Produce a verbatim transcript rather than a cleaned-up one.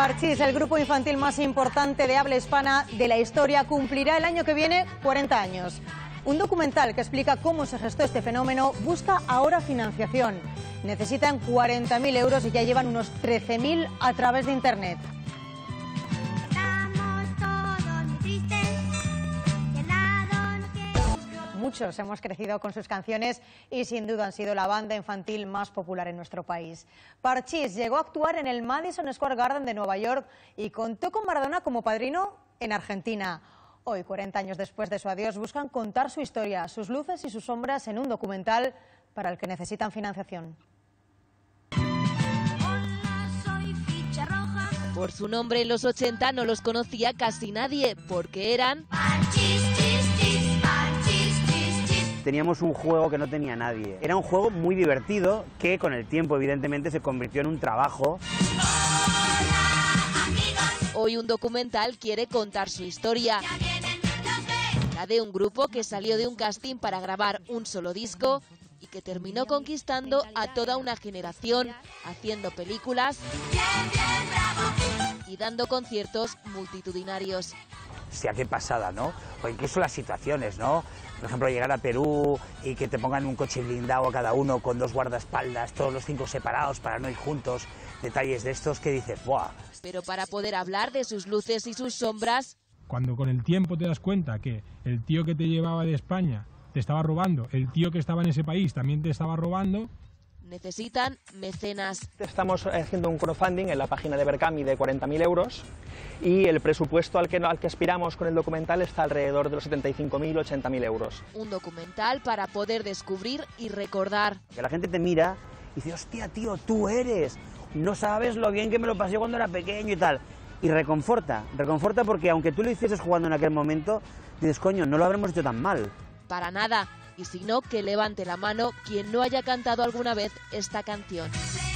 Parchís, el grupo infantil más importante de habla hispana de la historia, cumplirá el año que viene cuarenta años. Un documental que explica cómo se gestó este fenómeno busca ahora financiación. Necesitan cuarenta mil euros y ya llevan unos trece mil a través de internet. Muchos hemos crecido con sus canciones y sin duda han sido la banda infantil más popular en nuestro país. Parchís llegó a actuar en el Madison Square Garden de Nueva York y contó con Maradona como padrino en Argentina. Hoy, cuarenta años después de su adiós, buscan contar su historia, sus luces y sus sombras en un documental para el que necesitan financiación. Por su nombre en los ochenta no los conocía casi nadie, porque eran... Teníamos un juego que no tenía nadie. Era un juego muy divertido que con el tiempo evidentemente se convirtió en un trabajo. Hoy un documental quiere contar su historia. La de un grupo que salió de un casting para grabar un solo disco y que terminó conquistando a toda una generación, haciendo películas y dando conciertos multitudinarios. O sea, qué pasada, ¿no? O incluso las situaciones, ¿no? Por ejemplo, llegar a Perú y que te pongan un coche blindado a cada uno con dos guardaespaldas, todos los cinco separados para no ir juntos. Detalles de estos que dices, ¡buah! Pero para poder hablar de sus luces y sus sombras... Cuando con el tiempo te das cuenta que el tío que te llevaba de España te estaba robando, el tío que estaba en ese país también te estaba robando... Necesitan mecenas. Estamos haciendo un crowdfunding en la página de Berkami de cuarenta mil euros y el presupuesto al que, al que aspiramos con el documental está alrededor de los setenta y cinco mil, ochenta mil euros. Un documental para poder descubrir y recordar. Que la gente te mira y dice, hostia, tío, tú eres, no sabes lo bien que me lo pasé cuando era pequeño y tal. Y reconforta, reconforta porque aunque tú lo hicieses jugando en aquel momento, dices, coño, no lo habremos hecho tan mal. Para nada. Y si no, que levante la mano quien no haya cantado alguna vez esta canción.